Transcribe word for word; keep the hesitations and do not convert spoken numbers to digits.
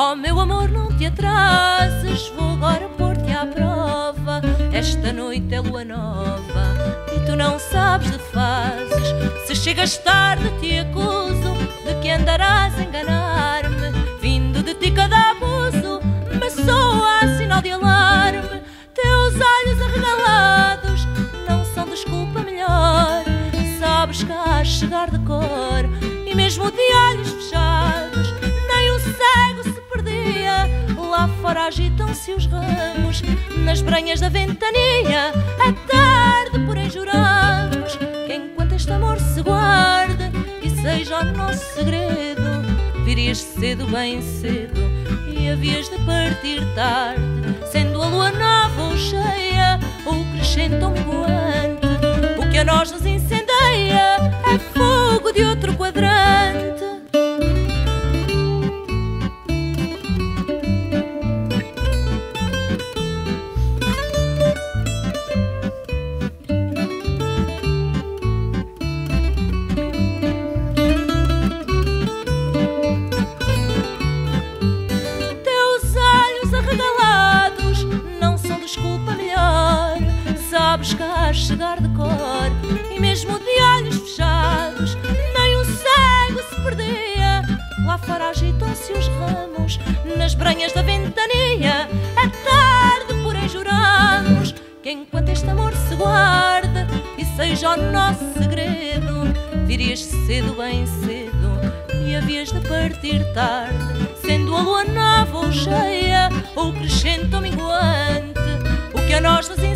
Oh meu amor, não te atrases, vou agora pôr-te à prova. Esta noite é lua nova e tu não sabes de fases. Se chegas tarde te acuso de que andarás a enganar-me. Vindo de ti cada abuso me soa sinal de alarme. Teus olhos arregalados não são desculpa melhor. Sabes que hás chegar de cor e mesmo de olhos fechados nem o cego se perdia. Lá fora agitam-se os ramos nas branhas da ventania. É tarde, porém juramos que enquanto este amor se guarde e seja o nosso segredo, virias cedo, bem cedo, e havias de partir tarde, sendo a lua nova ou cheia ou crescente ou minguante. O que a nós nos incendeia é fogo de outro quadrante. Sabes que hás chegar de cor e mesmo de olhos fechados nem um cego se perdia. Lá fora agitam-se os ramos nas branhas da ventania. É tarde, porém juramos que enquanto este amor se guarde e seja o nosso segredo, virias cedo, bem cedo, e havias de partir tarde, sendo a lua nova ou cheia ou crescente ou minguante. O que a nós nos